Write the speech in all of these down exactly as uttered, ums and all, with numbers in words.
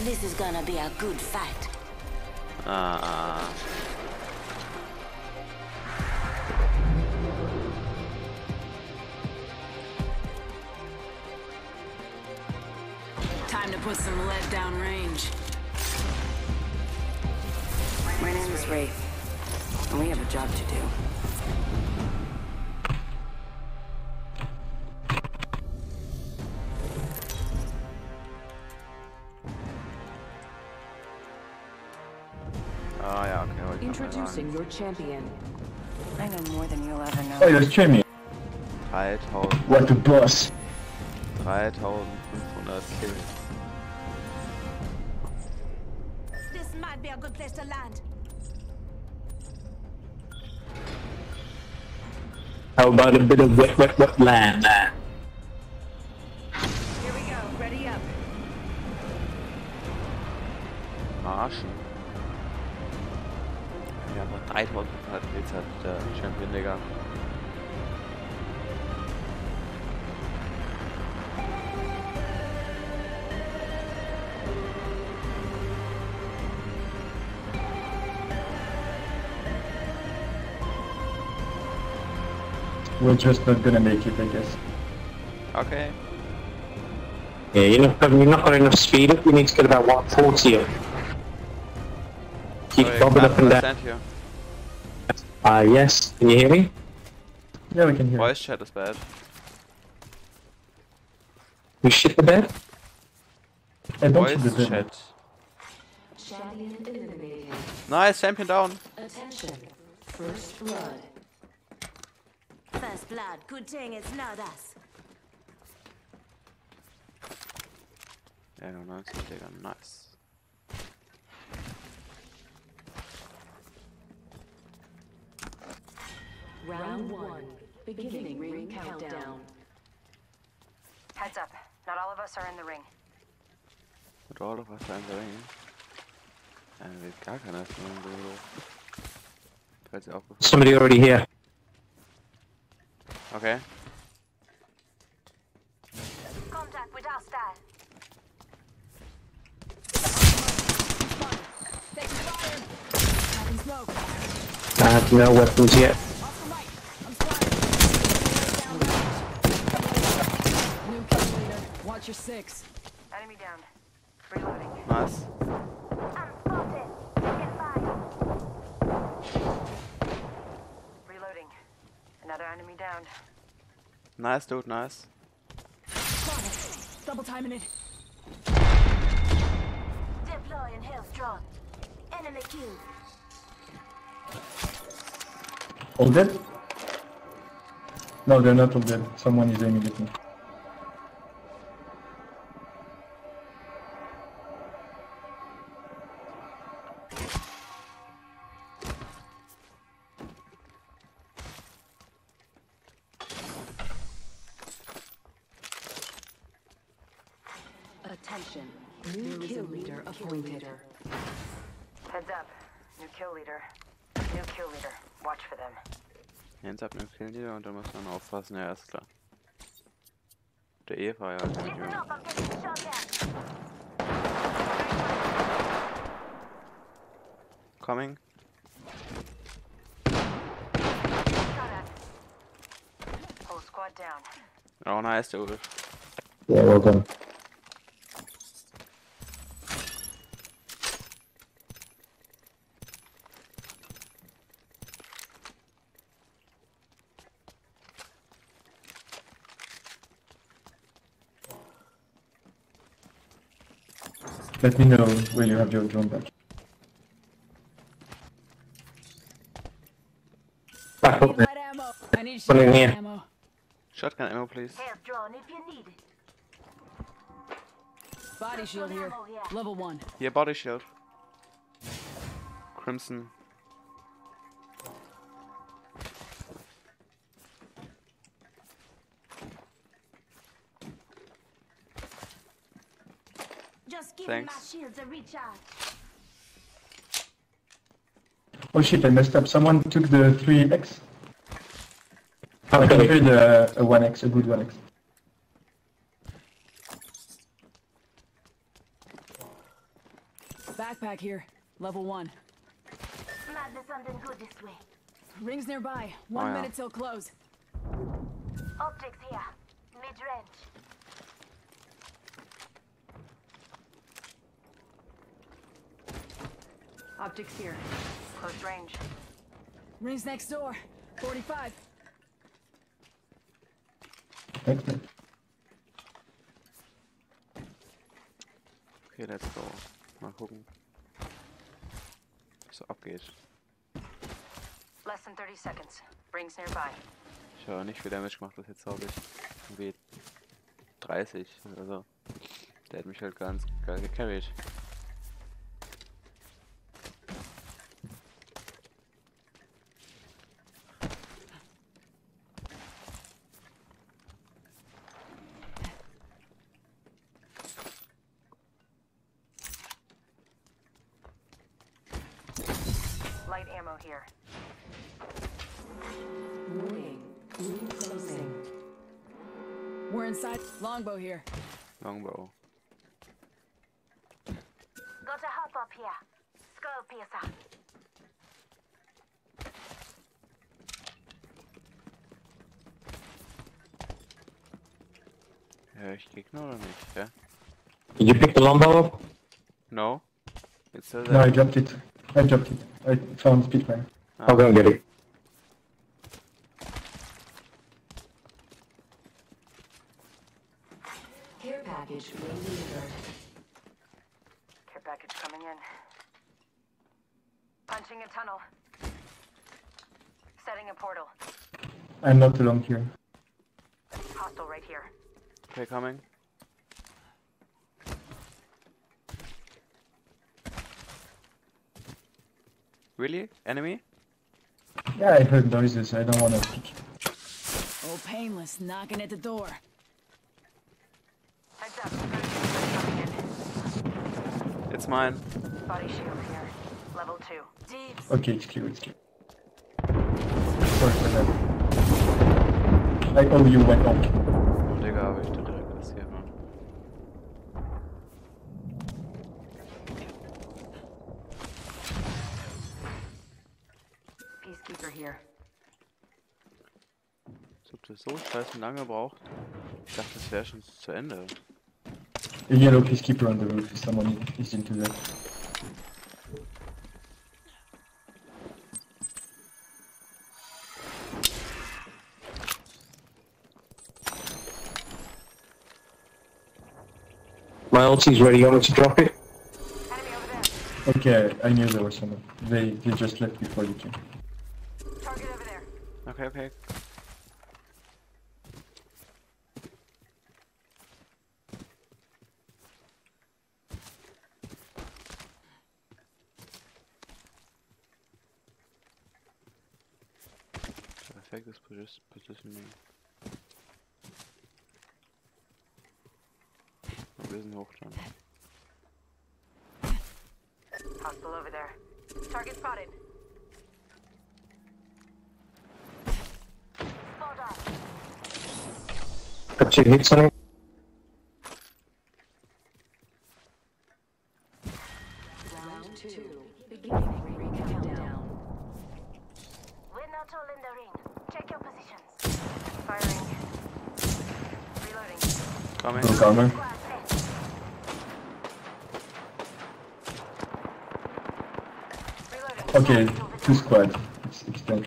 This is gonna be a good fight. Ah. Time to put some lead down range. My name is Wraith, and we have a job to do. Ah ja, okay, heute Introducing your champion. I know more than you'll ever know. Oh, you're streaming. dreitausend. What the boss? dreitausendfünfhundert Kills. This might be a good place to land. How about a bit of wet, wet, wet land? Here we go. Ready up. Marschen. Wir haben noch dreitausendfünfhundert Kills hat der Champion, Digga. We're just not gonna make it, I guess. Okay. Yeah, you're not, you're not got enough speed up. You need to get about one forty up. Keep Sorry, bobbing up and down. stand here. Ah, uh, yes. Can you hear me? Yeah, we can hear. Voice chat is bad. You shit the bed? I don't see the Voice bed. chat. Champion eliminated. Nice, champion down. Attention. First blood. First blood, good thing it's not us. einundneunzig, Digga, nice. Round one. Beginning ring countdown. Heads up. Not all of us are in the ring. Mit all of us are in the ring. Dann wird gar keiner von uns so. Falls ihr aufgefallen. Somebody already here. Okay. Contact with hostile. I have no weapons yet. New kill leader. Watch your six. Enemy down. Reloading. Nice. I'm spotted. Get by. Reloading. Another enemy down. Nice, dude, nice. Double timing it. Deploying health drone. Enemy killed. All dead? No, they're not all dead. Someone is aiming at me. Attention. New kill leader appointed. Heads up. New kill leader. New kill leader. Watch for them. Hands up, ne Kill Leader und da muss man aufpassen, ja, ist klar. Der Eva, ja, kann ich Listen up, I'm getting shot at. Coming. Whole squad down. Oh, nice, der Ulf. Yeah, well done. Let me know when you have your drone back. Back up there. Light ammo. I need Put it in some here. ammo. Shotgun ammo, please. Health drone if you need it. Body shield here. Level one. Hier, Body Shield. Crimson. Just give my Thanks. shields a recharge. Oh shit, I messed up. Someone took the three X. I Okay. prepared a, a one X, a good one X. Backpack here. Level one. Might be something good this way. Rings nearby. One Oh, yeah. minute till close. Optics here. Mid-range. Optics here. Close range. Rings next door. forty-five. Thanks, man. Okay, let's go. Mal gucken, was so abgeht. Less than thirty seconds. Rings nearby. Ich habe nicht viel Damage gemacht, das jetzt habe ich irgendwie dreißig oder so. Der hat mich halt ganz geil gecarried. Light ammo here. Warning. Ring closing. We're inside. Longbow here. Longbow. Got a hop up here. Skull piercer. Hör ich Gegner oder nicht? Ja? Did you pick the longbow up? No? It's still No, I there. dropped it. I dropped it. I found Speedman. Ah, I'll go and get it. Care package being delivered. Care package coming in. Punching a tunnel. Setting a portal. I'm not alone here. Hostile right here. okay, coming. Really? Enemy? Yeah, I heard noises. I don't want to peek. Oh, painless. Knocking at the door. Heads up. Coming in. It's mine. Body shield here. Level two. Jeeves. Okay, it's clear, it's clear. Sorry for that. I owe you one up. Oh, Digga, habe ich den direkt kassiert, Mann. Peacekeeper here. Als ob das so scheiße lange braucht. Ich dachte, das wäre schon zu Ende. A yellow peacekeeper on the roof. If someone is into that. My ulti's ready. You want me to drop it? Enemy over there. Okay, I knew there was someone. They they just left before you came. Target over there. Okay, okay. Perfektes Posi- Positioning. Oh, wir sind hoch schon. Hostile over there. Target spotted. Spot on. Got two hits on it. Round two. Beginning ring countdown. We're not all in the ring. Check your positions. Firing. Reloading. Coming. No counter. Squad left. Reloading. Okay, two squad. It's extended.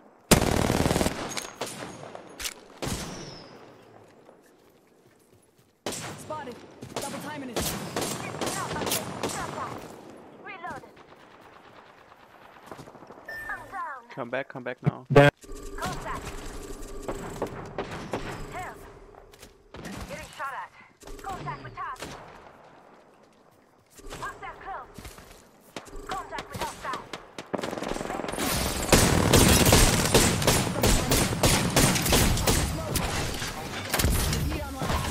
Spotted. Double timing it. Drop on it. Drop that. Reloaded. I'm down. Come back, come back now. Contact. Help. Getting shot at. Contact with target. Hostile close. Contact with hostile. Heat online.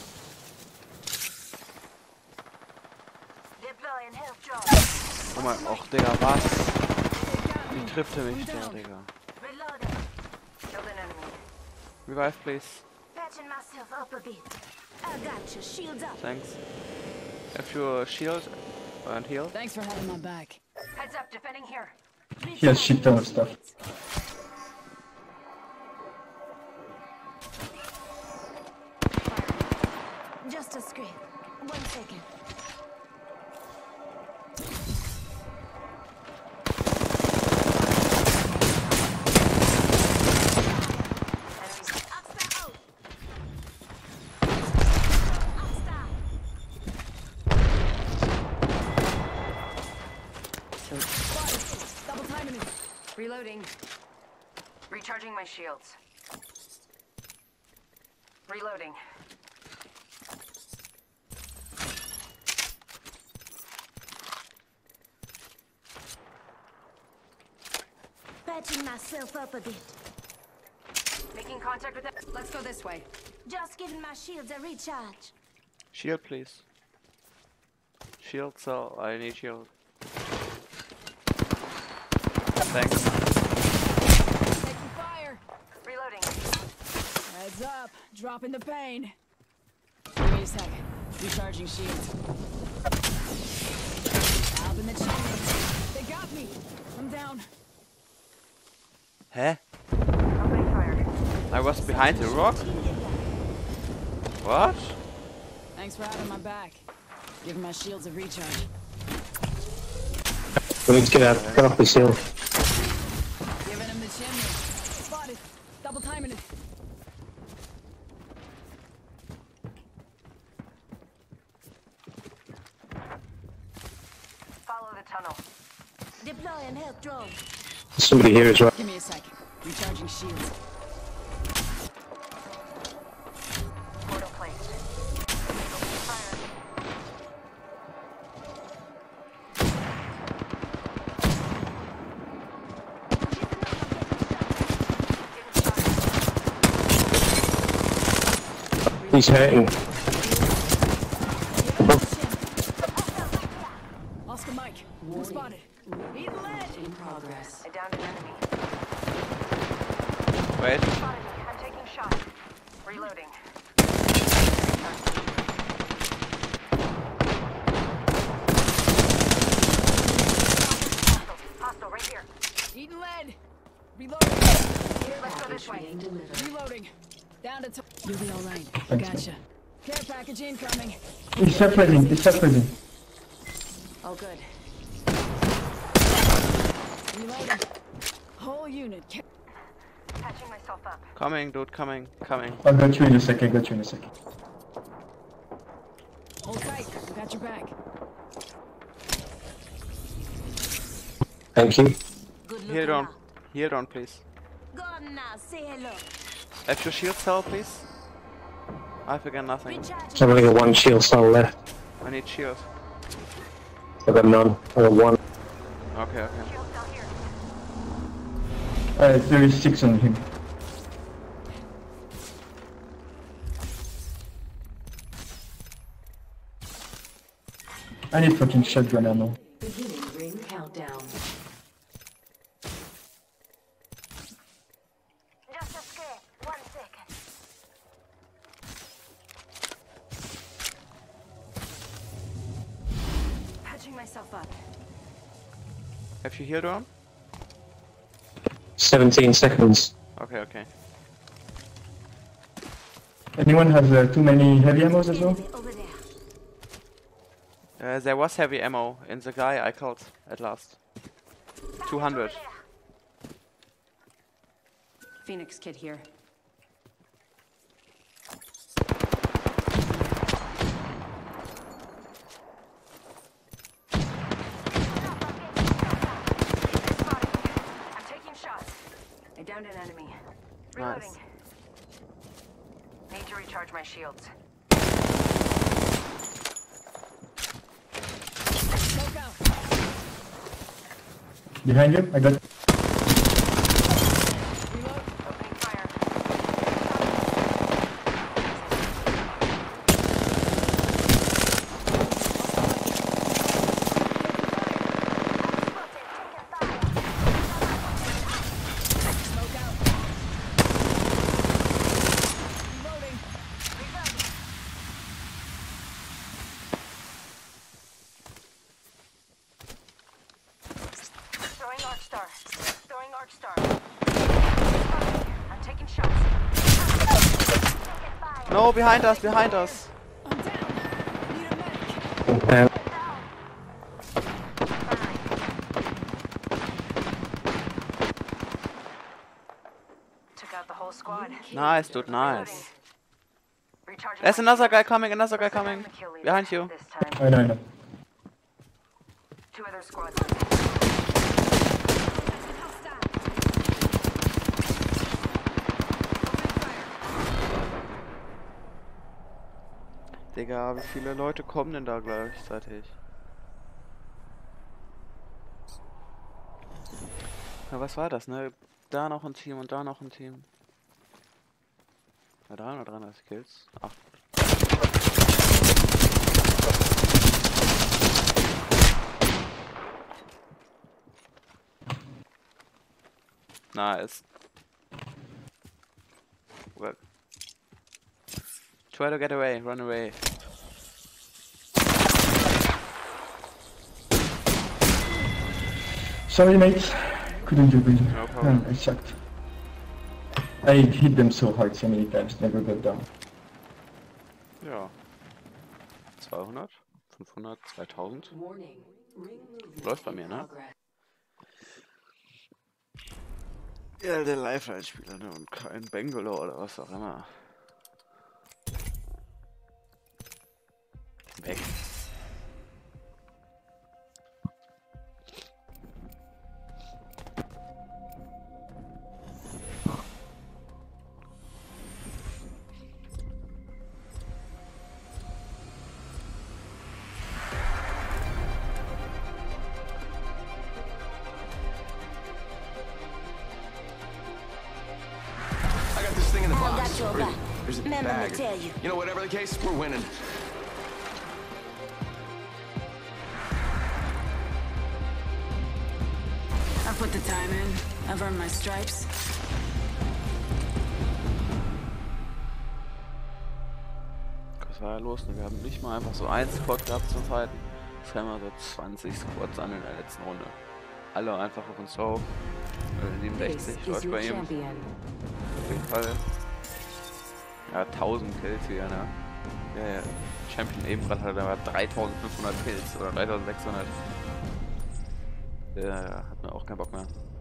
Deploying health drone. Oh mein, och Digga, was? They got Wie me. trifft er mich I'm der, down. Digga? Reloading. Killed an enemy. Revive, please. Patching myself up a bit. I got you. Shields up. Thanks. Have your shield And heal. Thanks for having my back. Heads up, defending here. He has shit ton of stuff. Just a scrape. One second. Double timing it. Reloading. Recharging my shields. Reloading. Patching myself up a bit. Making contact with them. Let's go this way. Just giving my shields a recharge. Shield, please. Shield cell. I need shield. Thanks. Taking fire. Reloading. Heads up. Dropping the pain. Give me a second. Recharging shields. Out in the chimney. They got me. I'm down. Hä? Opening fire. I was behind the rock? What? Thanks for having my back. Giving my shields a recharge. We need to get out. Get off this hill. Giving him the chimney. Spotted. Double timing it. Follow the tunnel. Deploying health drone. There's somebody here as well. Give me a second. Recharging shields. Portal placed. Opening fire. He's hurting. Oscar Mike. We're spotted. Eat lead. In progress. I downed an enemy. Wait. Spotted me. I'm taking shots. Reloading. Hostile. Hostile right here. Eating lead. Reloading. Let's go this way. Being delivered. Reloading. Down to. T You'll be all right. Thank you. Gotcha. Care package incoming. It's separating, it's separating. Oh, good. Reloading. Whole unit. Ca- Patching myself up. Coming, dude, coming, coming. I'll got you in a second, got you in a second. Hold tight. We got your back. Thank you. Good Here looking down. out. Here down, please. Go on now, say hello. Have your shield cell, please. I've again nothing. Recharging. I've only got one shield cell left. I need shield. I've got none. I've got one. Okay, okay. Shields down here. Uh, there is six on him. I need fucking shotgun ammo. Beginning ring countdown. Just a scrape. One second. Patching myself up. Have you healed on? seventeen seconds. Okay, okay. Anyone has uh, too many heavy ammos as well? Enemy over there. Uh, there was heavy ammo in the guy I killed at last. two hundred. Phoenix kid here. I'm taking shots. I downed an enemy. Reloading. Nice. Need to recharge my shields. Smoke out. Behind you, I got. Reload. Opening fire. Smoke out. Reloading. Dark Star. I'm taking shots. No, behind us, behind us. I'm down. Need a medic. Uh, Took out the whole squad. Nice, dude, nice. Recharging There's my another guy shields. coming, another guy coming. The kill leader Behind you. This time. I know, I know. Two other squads. Digga, wie viele Leute kommen denn da gleichzeitig? Na, was war das, ne? Da noch ein Team und da noch ein Team. Na, dreihundertdreißig Kills. Ach. Nice. Well. Try to get away, run away. Sorry, mate. Couldn't do it. No problem. I sucked. I hit them so hard so many times, never got down. Ja. zweihundert, fünfhundert, zweitausend. Warning. Ring movement Läuft bei mir, in ne? progress. Ja, der Lifeline-Spieler, ne? Und kein Bangalore oder was auch immer. Weg. I got this thing in the I box. got your Or back. There's a Remember me bag. tell you. You know, whatever the case, we're winning. I put the time in. I've earned my stripes. Was war da los? Wir haben nicht mal einfach so ein Squad gehabt zum Fighten. Jetzt haben wir so zwanzig Squads an in der letzten Runde. Alle einfach auf uns drauf. Äh, This siebenundsechzig is läuft your bei ihm. champion. Auf jeden Fall. Ja, tausend Kills hier, ne? Ja, ja. Champion eben gerade hatte da dreitausendfünfhundert Kills oder dreitausendsechshundert. Der hat mir auch keinen Bock mehr.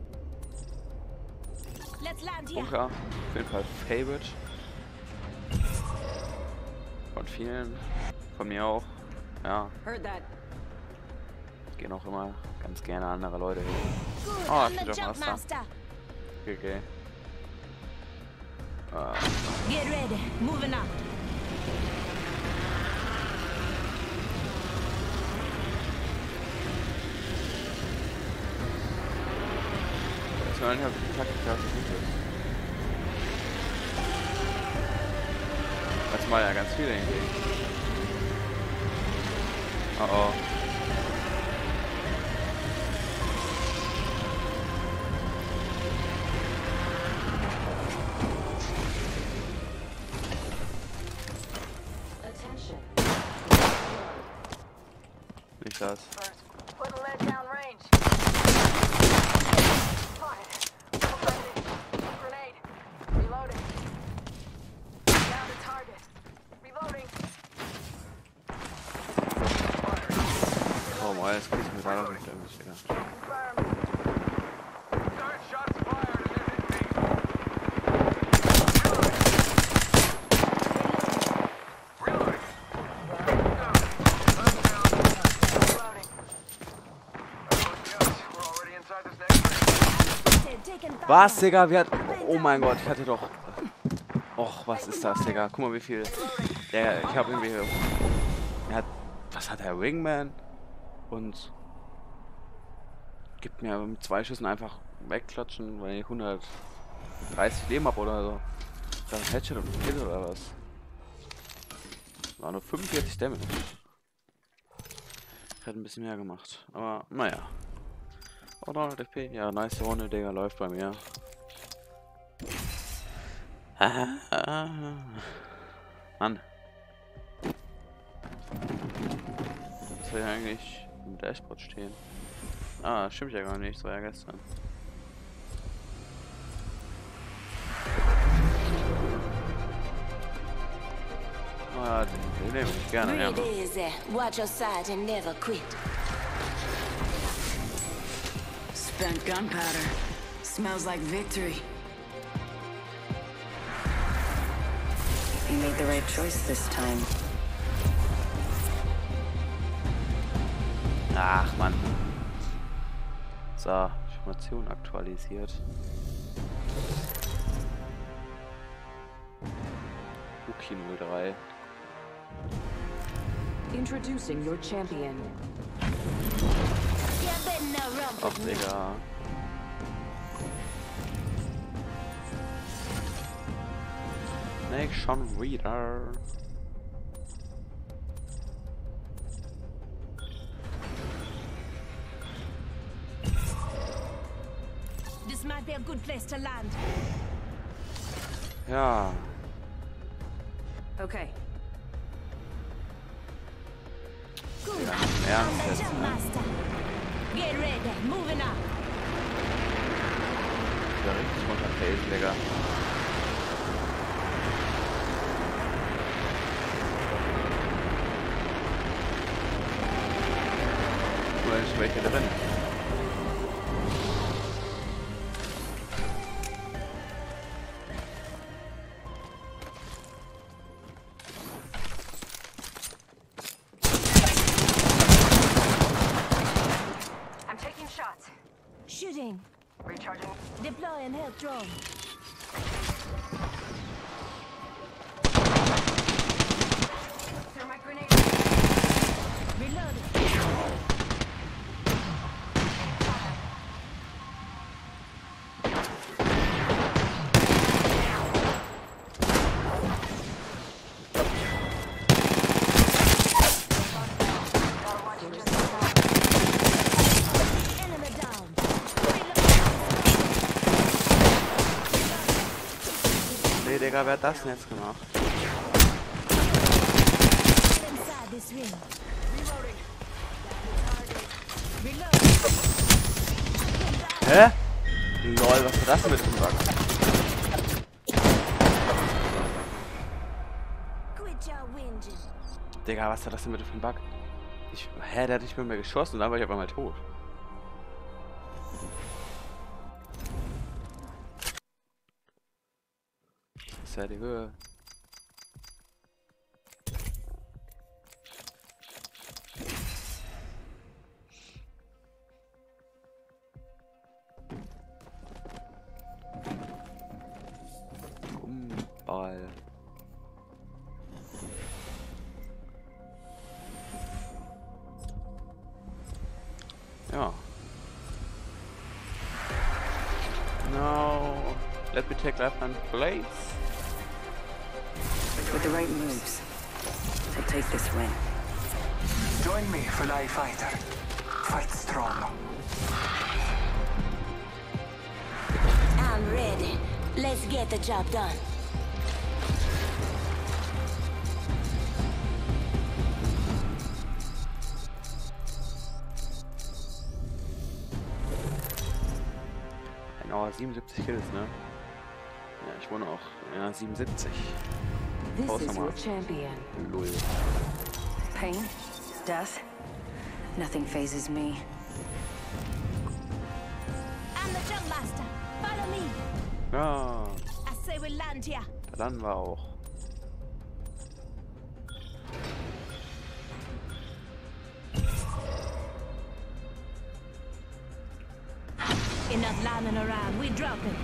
Let's land here. Bunker, auf jeden Fall Favorite. Von vielen. Von mir auch. Ja, Heard that. gehen auch immer ganz gerne andere Leute hin. Good, Oh, I'm steht the auf jump Master. master. Okay, okay. Ah, Get ready. Moving up. ich meine, ich habe die Taktik, dass es gut ist. Das mal ja ganz viele hingegen. Oh oh. Attention. Nicht das. Put a lead down range. Spotted. Grenade. Reloading. Down to target. Reloading. Oh, mal, jetzt krieg ich mir da noch nicht irgendwie wieder. Confirmed. Start shots fired and they're hitting me. Reloading. Reloading. We're already inside this next ring. They're taking fire. Was, Digga? Wir hatten... Oh mein Gott, ich hatte doch... Och, was ist das, Digga? Guck mal, wie viel... Der, ich hab irgendwie... Er hat... Was hat der Wingman? Und... Gibt mir mit zwei Schüssen einfach wegklatschen, weil ich hundertdreißig Leben hab oder so. Dann Headshot und Kill oder was? War nur fünfundvierzig Damage. Ich hätte ein bisschen mehr gemacht. Aber, naja. Oder F P? Ja, nice Runde, Digga, läuft bei mir. Mann. Was soll ja eigentlich im Dashboard stehen? Ah, stimmt ja gar nicht, das war ja gestern. Ah, den, den nehme ich gerne, ja. Breathe easy. Watch your side and never quit. Spent gunpowder. Smells like victory. You made the right choice this time. Ach, Mann. So, Information aktualisiert. Uki null drei. Introducing your champion. You better not run Ach, with me. Digga. Nicht schon wieder. This might be a good place to land. Ja. Okay. Good. Ja, im I'm Ernst the jetzt, jump ne? master. Get ready. Moving up. Ja, richtig runterfällt, Digga. Oder ist welche drin? I'm taking shots. Shooting. Recharging. Deploying health drone. Thermite grenade. Reloading. Enemy down. Nee, Digga, wer hat das denn jetzt gemacht? Inside this ring. Reloading. Hä? Lol, was war das denn mit dem Bug? Quit your whinging. Digga, was war das denn mit dem Bug? Ich, hä, der hat nicht mehr, mehr geschossen und dann war ich auf einmal tot. Das ist ja die Höhe. Gummball. Ja. No. Let me take left hand place. With the right moves, we'll take this win. Join me, Fly Fighter. Fight strong. I'm ready. Let's get the job done. Genau, siebenundsiebzig Kills, ne? Ja, ich wohne auch. Ja, siebenundsiebzig. This Außer is mal. your champion. Lul. Pain, death, nothing phases me. I'm the jump master. Follow me. Ja, I say we land here. da landen wir auch. Enough landing around. We dropping.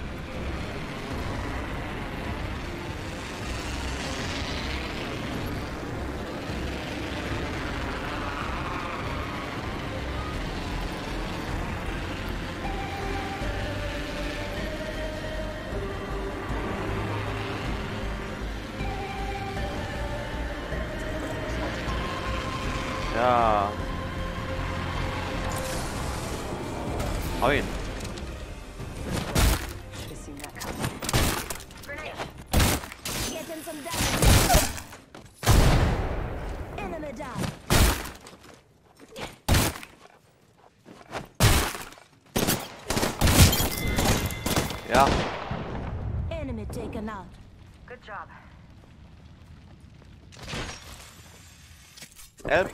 Ja. Moin. Should have seen that coming. Getting some damage. Enemy down. Ja. Enemy taken out. Good job. Help.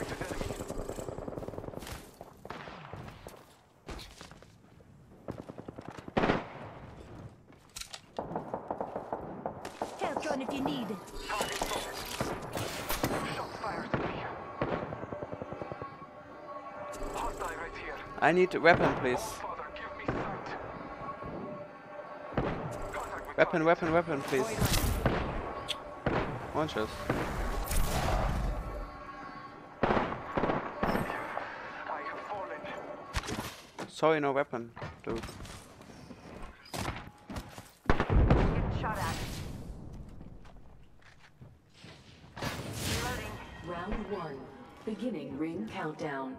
Help gun if you need. Shots fired at me. Hostile right here. I need a weapon, please. Father, give me sight. Contact with Weapon, weapon, weapon, please. One schuss. I have fallen. Sorry, no weapon, dude. Getting shot at. Reloading. Round one. Beginning ring countdown.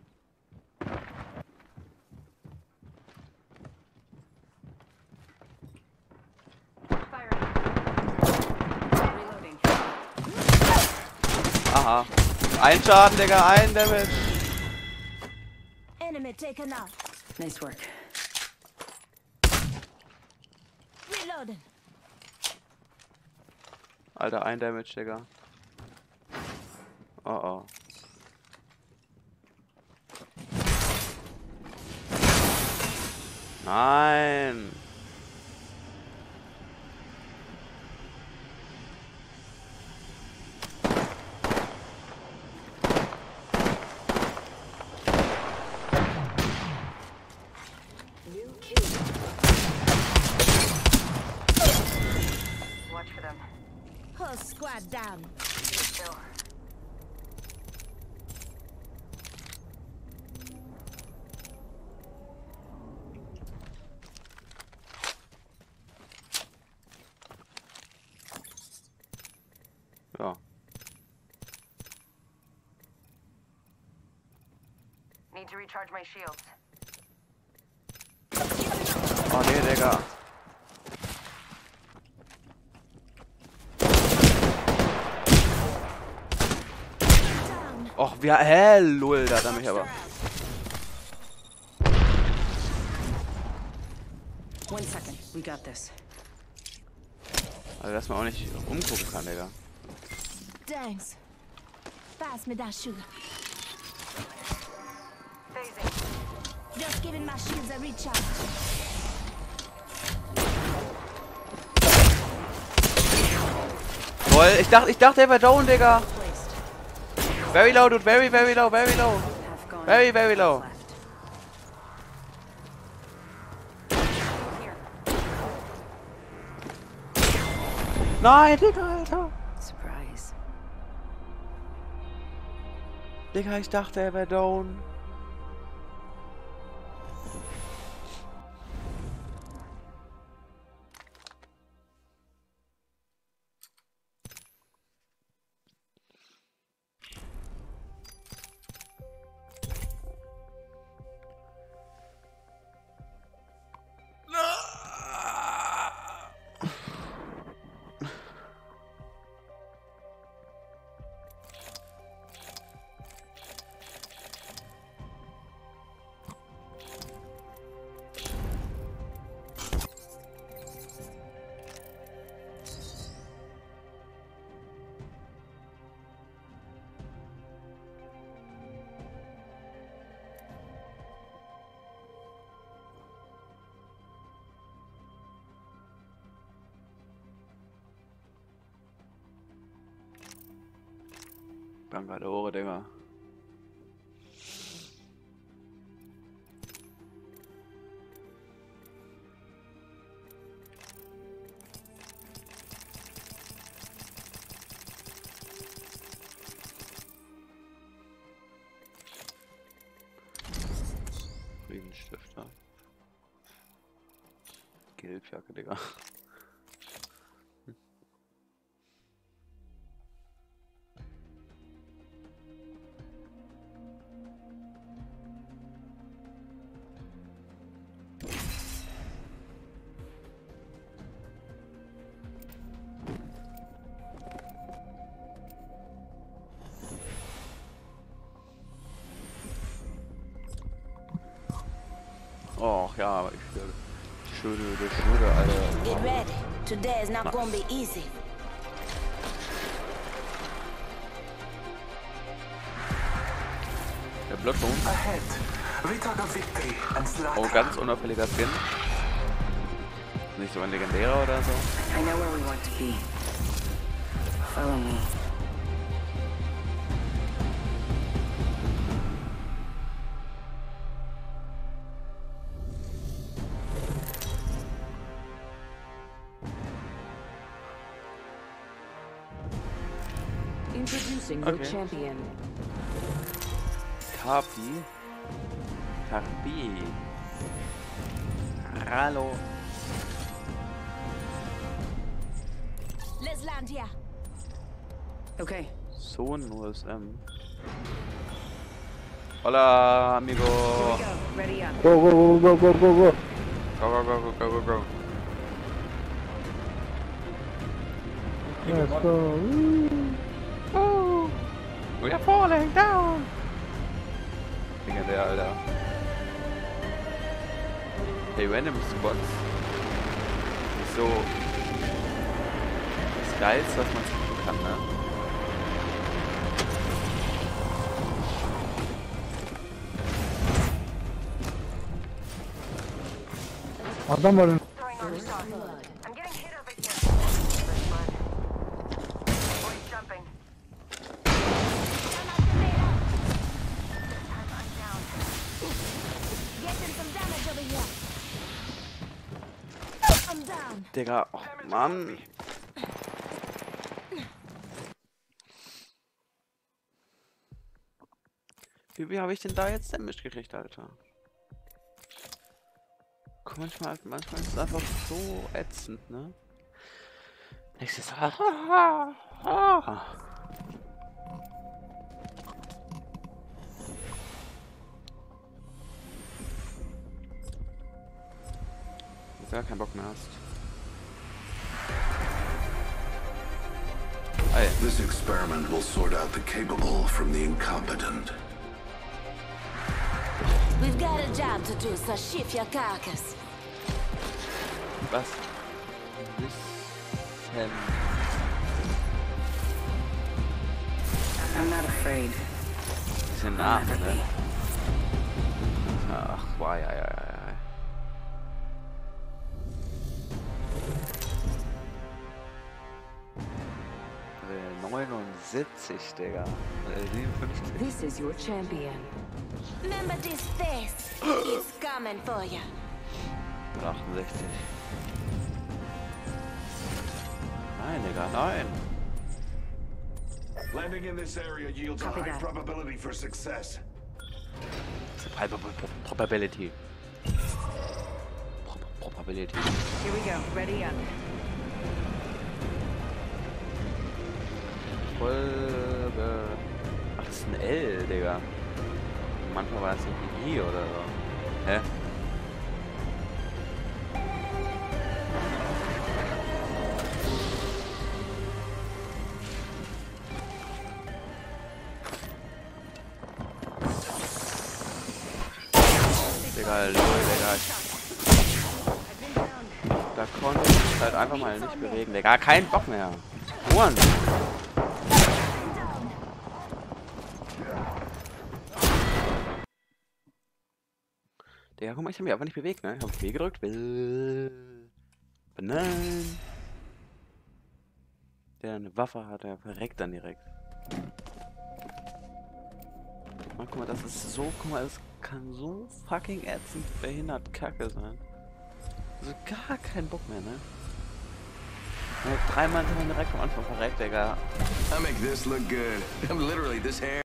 Firing. Reloading. Aha. Ein Schaden, Digga, ein Damage. Enemy taken out. Nice work. Reloading. Alter, ein Damage, Digga. Oh oh. Nein. New kill. Watch for them. Whole squad down. Still. Ja. Need to recharge my shields. Oh nee, Digga. Down. Och, wie, hä, lul, da hat er mich aber. One second. We got this. Also, dass man auch nicht umgucken kann, Digga. Thanks. Pass me that shoe. Phasing. Just giving my shields a recharge. Toll, ich dachte, ich dachte, er wäre down, Digga. Very low, dude, very, very low, very low. Half gone. Very, very low. Left. Nein, Digga, Alter. Surprise. Digga, ich dachte, er wäre down. Bangalore, Digga. Friedensstifter. Gelbjacke, Digga. Och ja, aber ich würde. Schöne, der Schöne, Alter. Get ready. Today is not Nice. gonna be easy. Round one. Beginning ring countdown. Bloodstone. Ahead. We talk of victory and slaughter. Oh, ganz unauffälliger Skin. Nicht so ein legendärer oder so. I know where we want to be. Follow me. Introducing your Okay. champion. Carpi. Carpi. Hallo. Let's land here. Okay. So ein U S M. Hola, amigo. Here we go. Ready up. Go, go, go, go, go, go, go. Go, go, go, go, go, go, go. Let's go. Oh, we are falling down. Legendär, Alter. Hey, Random Spots. Ist so das Geilste, was man tun kann, ne? Adam var. First blood. I'm getting hit over here. First blood. Boys jumping. I'm I'm down. Getting some damage over here. I'm down. Digga, oh Mann. Wie, wie habe ich denn da jetzt Damage gekriegt, Alter? Guck, manchmal, manchmal ist es einfach so ätzend, ne? Nächstes Mal. Ah, ah. Wenn du gar keinen Bock mehr hast. Ey. This experiment will sort out the capable from the incompetent. We've got a job to do, so shift your carcass. Was? Bisschen. I'm not afraid. Bisschen nach, ne? Ach, boah, ja, ja, ja, ja. neunundsiebzig, Digga. Äh, siebenundfünfzig. This is your champion. Remember this face. It's coming for you. achtundsechzig. Nein, Digga, nein. Landing in this area yields a Copy high that. probability for success. Probability. Probability. Here we go. Ready up. Folge. Ach, das ist ein L, Digga. Manchmal war es ein I oder so. Hä? Digga, lol, Digga. Da konnte ich halt einfach mal nicht bewegen, Digga. Kein Bock mehr. One. Digga, guck mal, ich hab mich einfach nicht bewegt, ne? Ich hab B gedrückt. Bananen. Der eine Waffe hat, der verreckt dann direkt. Oh, guck mal, das ist so, guck mal, es kann so fucking ätzend behindert Kacke sein. Also gar kein Bock mehr, ne? Dreimal direkt am Anfang verreckt, Digga. I make this look good. I'm literally this hair.